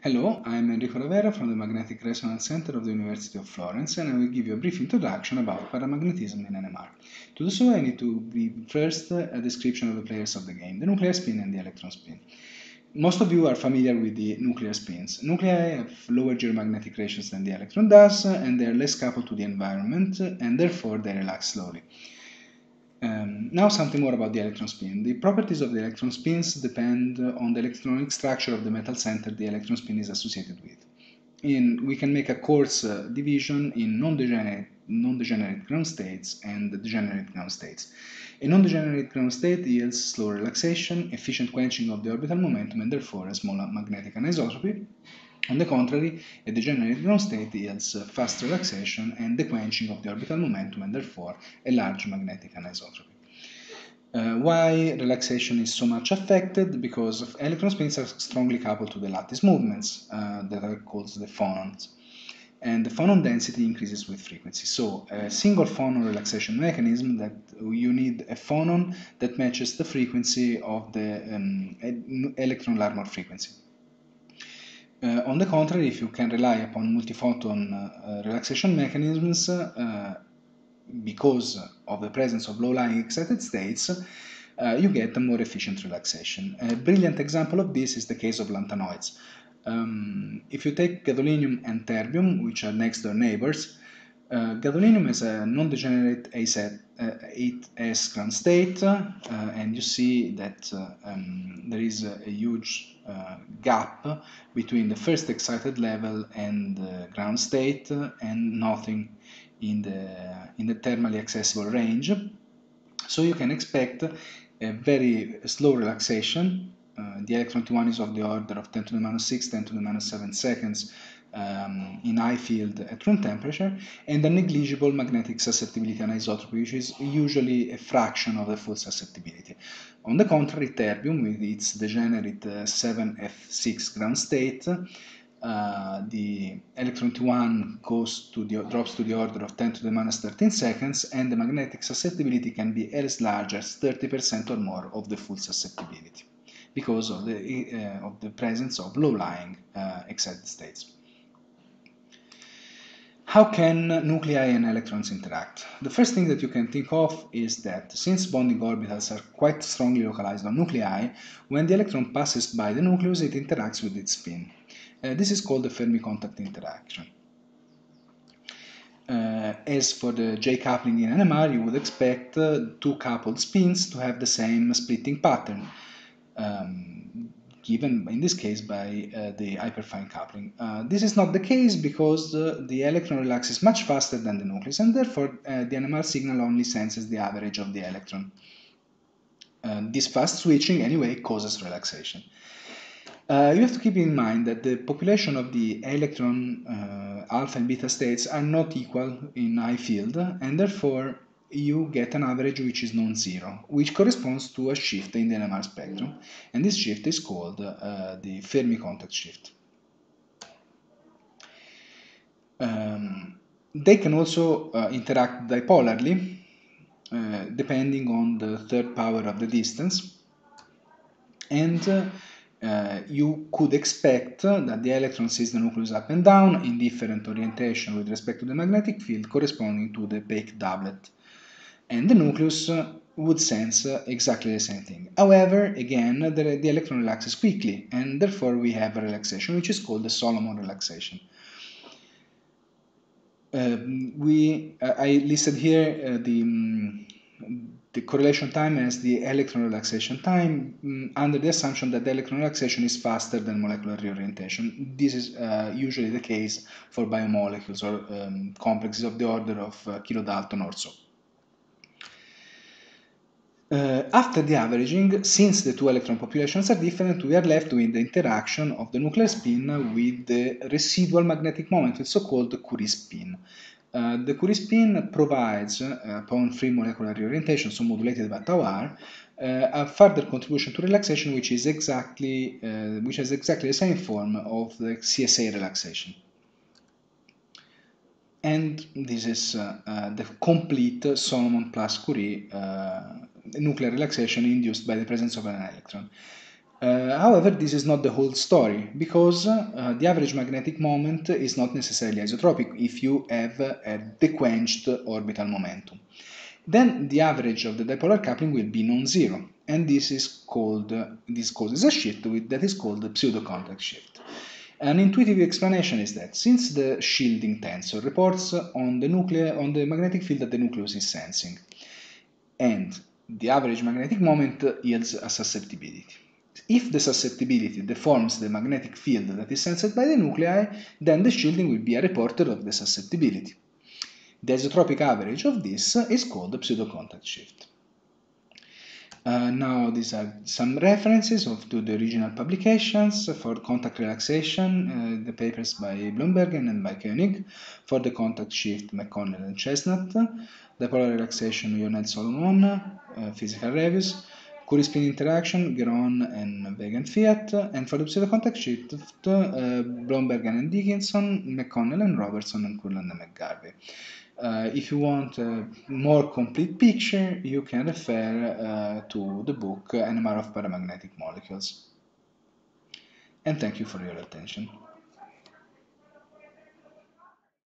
Hello, I'm Enrico Ravera from the Magnetic Resonance Center of the University of Florence, and I will give you a brief introduction about paramagnetism in NMR. To do so, I need to give first a description of the players of the game, the nuclear spin and the electron spin. Most of you are familiar with the nuclear spins. Nuclei have lower geomagnetic ratios than the electron does, and they are less coupled to the environment, and therefore they relax slowly. Now something more about the electron spin. The properties of the electron spins depend on the electronic structure of the metal center the electron spin is associated with. We can make a coarse division in non-degenerate ground states and degenerate ground states. A non-degenerate ground state yields slow relaxation, efficient quenching of the orbital momentum, and therefore a small magnetic anisotropy. On the contrary, a degenerate ground state yields fast relaxation and the quenching of the orbital momentum, and therefore a large magnetic anisotropy. Why relaxation is so much affected? Because electron spins are strongly coupled to the lattice movements that are called the phonons. And the phonon density increases with frequency. So a single phonon relaxation mechanism that you need a phonon that matches the frequency of the electron Larmor frequency. On the contrary, if you can rely upon multiphoton relaxation mechanisms, because of the presence of low-lying excited states, you get a more efficient relaxation. A brilliant example of this is the case of lanthanoids. If you take gadolinium and terbium, which are next-door neighbors, gadolinium has a non-degenerate 8s ground state, and you see that there is a huge gap between the first excited level and the ground state, and nothing in the thermally accessible range. So you can expect a very slow relaxation. The electron T1 is of the order of 10 to the minus 6, 10 to the minus 7 seconds in high field at room temperature, and a negligible magnetic susceptibility anisotropy, which is usually a fraction of the full susceptibility. On the contrary, terbium, with its degenerate 7f6 ground state, the electron T1 drops to the order of 10 to the minus 13 seconds, and the magnetic susceptibility can be as large as 30% or more of the full susceptibility because of the presence of low-lying excited states. How can nuclei and electrons interact? The first thing that you can think of is that since bonding orbitals are quite strongly localized on nuclei, when the electron passes by the nucleus, it interacts with its spin. This is called the Fermi contact interaction. As for the J coupling in NMR, you would expect two coupled spins to have the same splitting pattern, given in this case by the hyperfine coupling. This is not the case because the electron relaxes much faster than the nucleus, and therefore the NMR signal only senses the average of the electron. This fast switching anyway causes relaxation. You have to keep in mind that the population of the electron alpha and beta states are not equal in high field, and therefore you get an average which is non-zero, which corresponds to a shift in the NMR spectrum, and this shift is called the Fermi contact shift. They can also interact dipolarly, depending on the third power of the distance, and you could expect that the electron sees the nucleus up and down in different orientation with respect to the magnetic field corresponding to the Back doublet, and the nucleus would sense exactly the same thing. However, again, the electron relaxes quickly, and therefore we have a relaxation which is called the Solomon relaxation. I listed here the correlation time as the electron relaxation time, under the assumption that the electron relaxation is faster than molecular reorientation. This is usually the case for biomolecules or complexes of the order of kilodalton or so. After the averaging, since the two electron populations are different, we are left with the interaction of the nuclear spin with the residual magnetic moment, the so-called Curie spin. The Curie spin provides, upon free molecular reorientation, so modulated by tau r, a further contribution to relaxation which has exactly the same form of the CSA relaxation. And this is the complete Solomon plus Curie nuclear relaxation induced by the presence of an electron. However, this is not the whole story, because the average magnetic moment is not necessarily isotropic if you have a dequenched orbital momentum. Then the average of the dipolar coupling will be non-zero, and this causes a shift that is called the pseudo-contact shift. An intuitive explanation is that since the shielding tensor reports on the magnetic field that the nucleus is sensing, and the average magnetic moment yields a susceptibility. If the susceptibility deforms the magnetic field that is sensed by the nuclei, then the shielding will be a reporter of the susceptibility. The isotropic average of this is called the pseudo-contact shift. Now these are some references to the original publications. For contact relaxation, the papers by Bloembergen and by Koenig. For the contact shift, McConnell and Chestnut. Dipolar relaxation, Yonel Solomon, physical reviews. Curie spin interaction, Geron and Vega and Fiat. And for the pseudo-contact shift, Bloembergen and Dickinson, McConnell and Robertson, and Kurland and McGarvey. If you want a more complete picture, you can refer to the book NMR of Paramagnetic Molecules. And thank you for your attention.